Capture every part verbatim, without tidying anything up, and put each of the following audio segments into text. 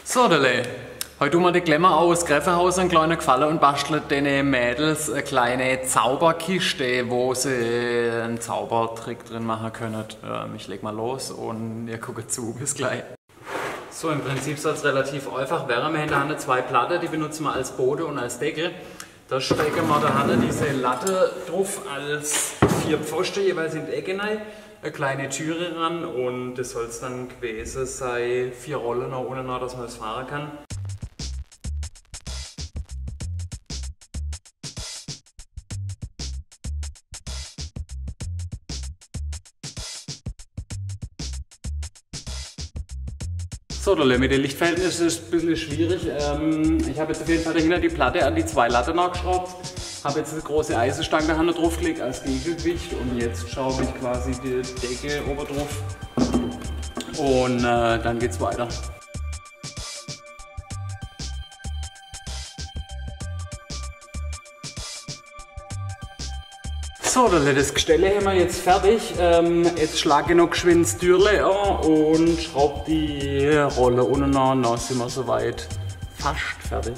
So, Dele. Heute tun wir die Klemmer aus Greffenhaus einen kleinen Gefallen und basteln den Mädels eine kleine Zauberkiste, wo sie einen Zaubertrick drin machen können. Ähm, ich leg mal los und ihr guckt zu. Bis gleich. So, im Prinzip soll es relativ einfach werden. Wir haben da zwei Platten, die benutzen wir als Boden und als Deckel. Da stecken wir da diese Latte drauf als vier Pfosten jeweils in die Ecke rein. Eine kleine Türe ran und das soll es dann gewesen sein, vier Rollen nach unten, dass man das fahren kann. So, mit den Lichtverhältnissen ist es ein bisschen schwierig. Ähm, ich habe jetzt auf jeden Fall dahinter die Platte an die zwei Latten nachgeschraubt. Habe jetzt eine große Eisenstange da draufgelegt als Gegengewicht und jetzt schraube ich quasi die Decke oben drauf und äh, dann geht's weiter. So, das Gestell haben wir jetzt fertig. Ähm, jetzt schlage ich noch geschwind das Türle an und schraube die Rolle unten an. Dann sind wir soweit fast fertig.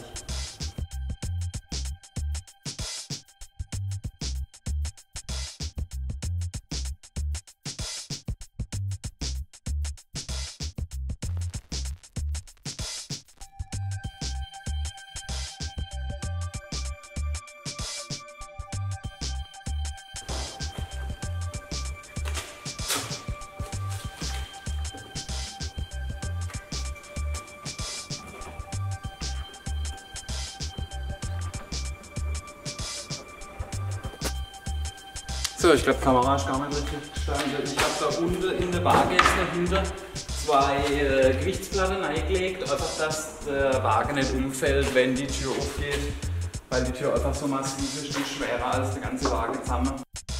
So, ich glaube, die Kamera ist gar nicht richtig gestanden. Ich habe da unten in der Waage jetzt dahinter zwei äh, Gewichtsplatten eingelegt, einfach dass der Waage nicht umfällt, wenn die Tür aufgeht, weil die Tür einfach so massiv ist und schwerer als der ganze Wagen zusammen.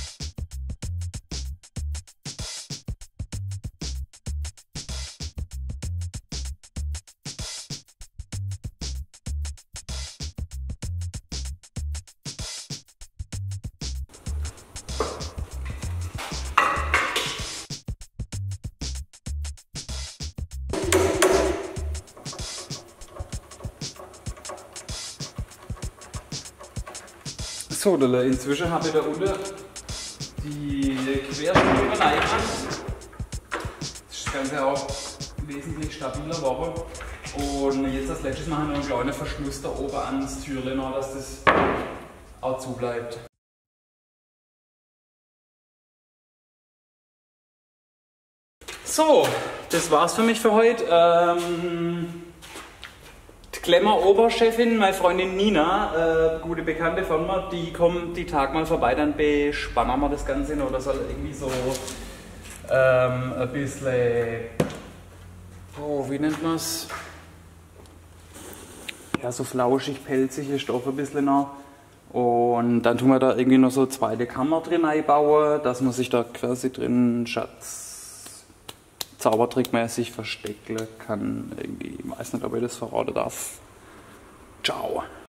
So, inzwischen habe ich da unten die Querschnitte reingemacht. Das Ganze auch wesentlich stabiler Woche. Und jetzt als letztes machen wir noch einen kleinen Verschluss da oben ans Türchen, dass das auch zu bleibt. So, das war's für mich für heute. Ähm Klemmer-Oberchefin, meine Freundin Nina, äh, gute Bekannte von mir, die kommt die Tag mal vorbei, dann bespannen wir das Ganze noch. Das soll irgendwie so ähm, ein bisschen, oh, wie nennt man es? Ja, so flauschig, pelzige Stoffe ein bisschen noch. Und dann tun wir da irgendwie noch so eine zweite Kammer drin einbauen, dass man sich da quasi drin Schatz zaubertrickmäßig verstecken kann. Irgendwie, ich weiß nicht, ob ich das verraten darf. Ciao.